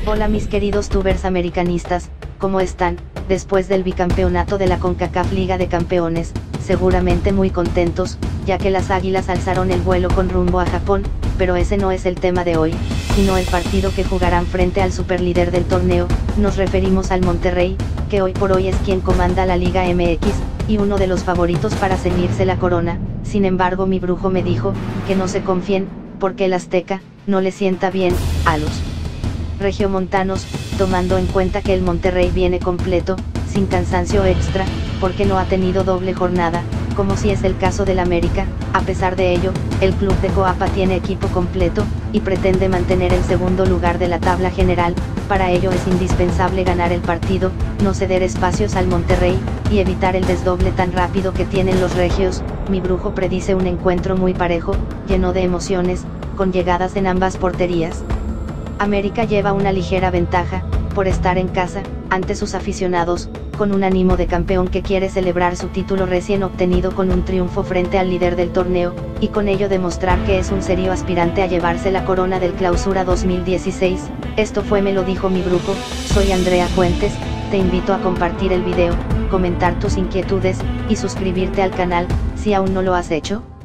Hola mis queridos tubers americanistas, ¿cómo están? Después del bicampeonato de la CONCACAF Liga de Campeones, seguramente muy contentos, ya que las Águilas alzaron el vuelo con rumbo a Japón, pero ese no es el tema de hoy, sino el partido que jugarán frente al superlíder del torneo. Nos referimos al Monterrey, que hoy por hoy es quien comanda la Liga MX, y uno de los favoritos para ceñirse la corona. Sin embargo, mi brujo me dijo, que no se confíen, porque el Azteca, no le sienta bien, a los regiomontanos, tomando en cuenta que el Monterrey viene completo, sin cansancio extra, porque no ha tenido doble jornada, como si es el caso del América. A pesar de ello, el club de Coapa tiene equipo completo, y pretende mantener el segundo lugar de la tabla general. Para ello es indispensable ganar el partido, no ceder espacios al Monterrey, y evitar el desdoble tan rápido que tienen los regios. Mi brujo predice un encuentro muy parejo, lleno de emociones, con llegadas en ambas porterías. América lleva una ligera ventaja, por estar en casa, ante sus aficionados, con un ánimo de campeón que quiere celebrar su título recién obtenido con un triunfo frente al líder del torneo, y con ello demostrar que es un serio aspirante a llevarse la corona del Clausura 2016. Esto fue Me lo dijo mi brujo. Soy Andrea Fuentes, te invito a compartir el video, comentar tus inquietudes, y suscribirte al canal, si aún no lo has hecho.